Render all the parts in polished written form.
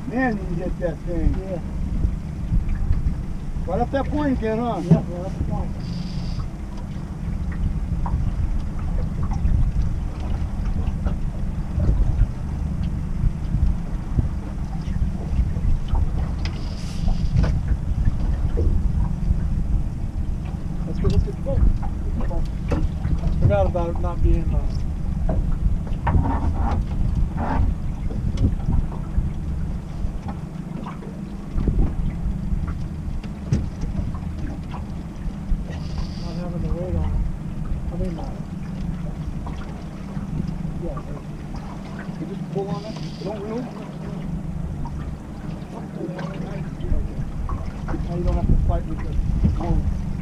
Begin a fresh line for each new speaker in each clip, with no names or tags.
Man, you hit that thing.
Yeah.
Right up that point again, huh?
Yep, right up the point. That's good, that's good. Oh, forgot about it not being not having the weight on it. I mean, yeah.
You just pull on it, don't reel. Now you don't have to fight with the phone.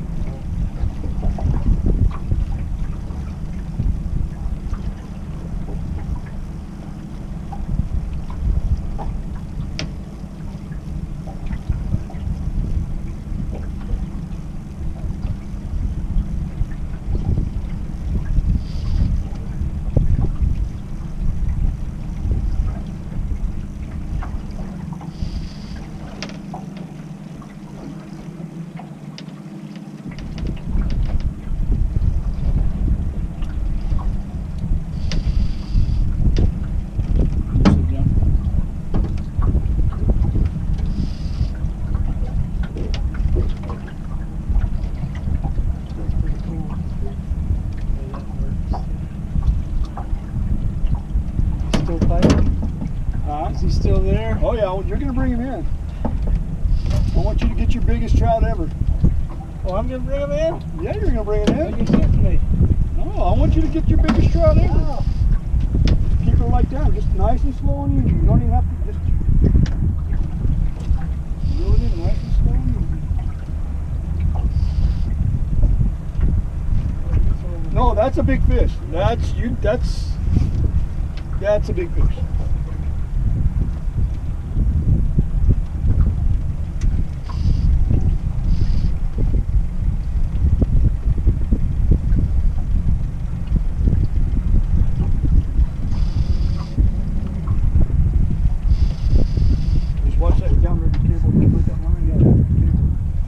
Is he still there? Oh yeah, you're going to bring him in. I want you to get your biggest trout ever.
Oh, I'm going to bring him in?
Yeah, you're going to bring it in.
You hit me.
No, I want you to get your biggest trout ever.
Oh.
Keep her like that, just nice and slow and easy. You don't even have to just reel it in nice and slow and easy. No, that's a big fish. That's a big fish. Just watch that downriver cable. Put that line out. Cable.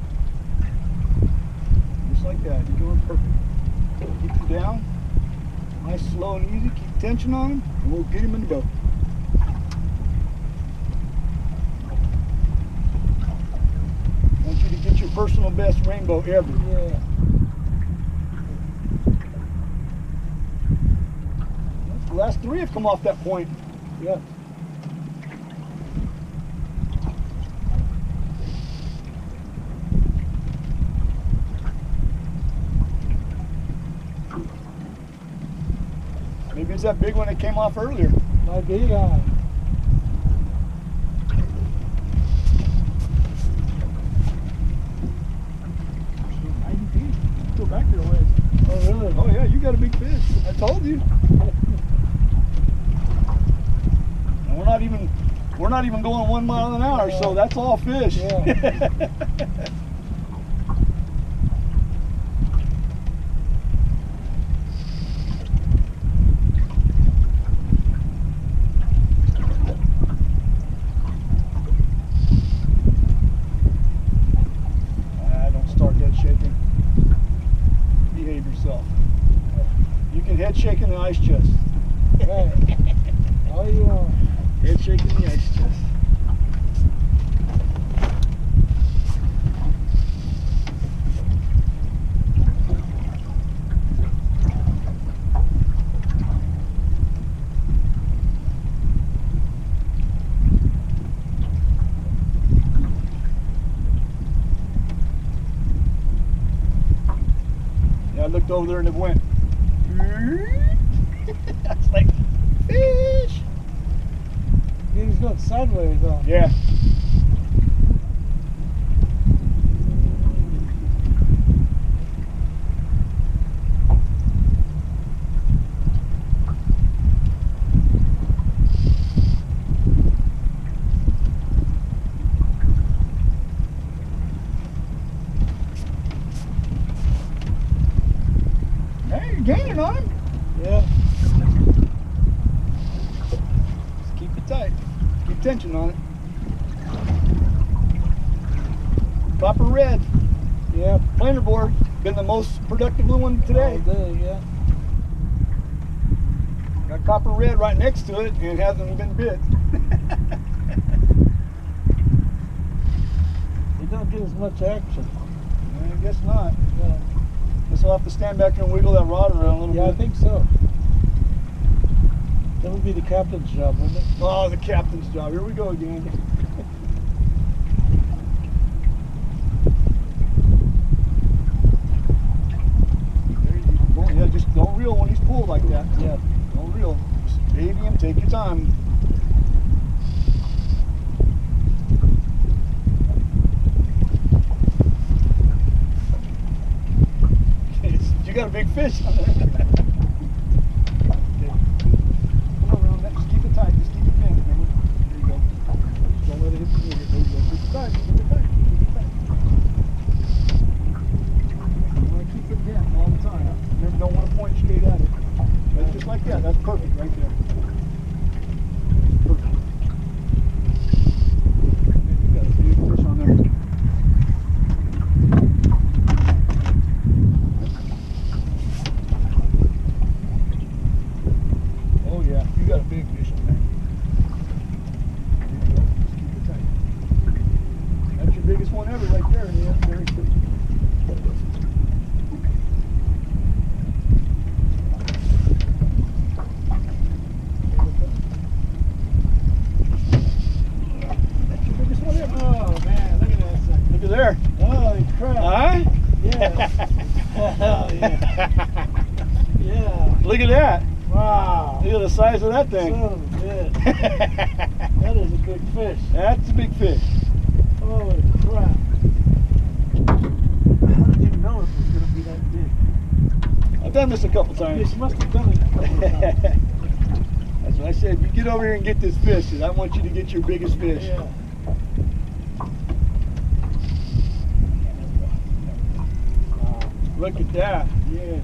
Just like that. You're doing perfect. Keep him down. Nice, slow and easy. Keep tension on him, and we'll get him in the boat. I want you to get your personal best rainbow ever.
Yeah.
The last three have come off that point.
Yeah.
Maybe it's that big one that came off earlier.
Might be on.
Go back there a ways.
Oh, really?
Oh yeah, you got a big fish. I told you. And we're not even going 1 mile an hour, so that's all fish.
Yeah.
Don't start head shaking. Behave yourself. You can head shake in the ice chest.
Right. All you want.
Head shake in the ice chest. Yeah, I looked over there and it went. That's like fish.
He's going sideways though.
Yeah. Hey, you're gaining on him.
Yeah.
Just keep it tight. Keep tension on it. Copper red.
Yep.
Planer board. Been the most productive one today.
All day, yeah.
Got copper red right next to it and it hasn't been bit.
You don't get as much action.
I guess not.
Yeah,
Guess I'll have to stand back here and wiggle that rod around a little
yeah,
bit.
I think so. That would be the captain's job, wouldn't it?
Oh, the captain's job. Here we go again. There you go. Yeah, just don't reel when he's pulled like that.
Yeah.
Don't reel. Just baby him, take your time. You got a big fish on there. Okay. Come around that. Just keep it tight. Just keep it bent. Remember? There you go. Just don't let it hit the trigger. There you go. Keep it tight. Keep it tight. Keep it tight. You want to keep it bent all the time. Remember, don't want to point straight at it. But just like that. That's perfect right there. Perfect. You got a big fish on there. Oh yeah, you got a big fish on there. There you go. Just keep it tight. That's your biggest one ever right there. Yeah, very good. That's your biggest one ever.
Oh man, look at that thing.
Look at there.
Holy crap.
Huh?
Yeah. Oh yeah. Yeah.
Look at that.
Wow.
Look at the size of that thing.
Son of a bitch. That is a big fish.
That's a big fish.
Holy crap. I didn't even know it was going to be that big.
I've done this a couple times.
You must have done it a couple of times.
That's what I said. You get over here and get this fish, and I want you to get your biggest fish.
Yeah.
Look at that.
Yes.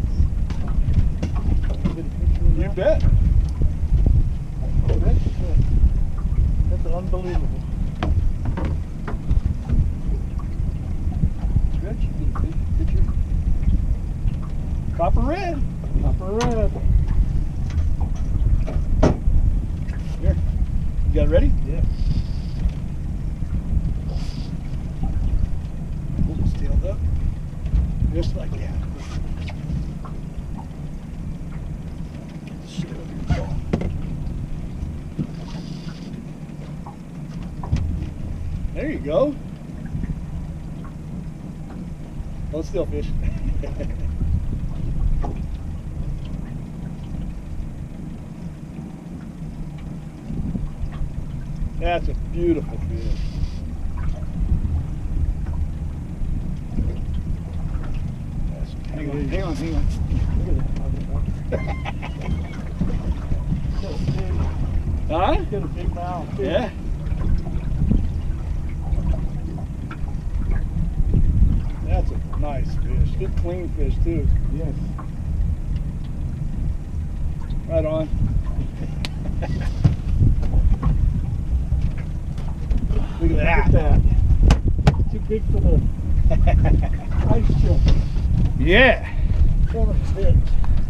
You bet.
Oh, that's unbelievable.
Bet you get a fish. Get your copper red.
Copper red.
Here. You got it ready?
Yeah.
Hold his tail up. Just like that. Shit over your jaw. There you go. Hold still, fish. That's a beautiful fish. Hang on, hang on, hang on.
Look at that.
Huh?
Got a big mouth. Too.
Yeah. That's a nice fish. Good clean fish too.
Yes.
Right on. Look at that.
Look at that. Too big for the ice chip.
Yeah.
Son of a bitch.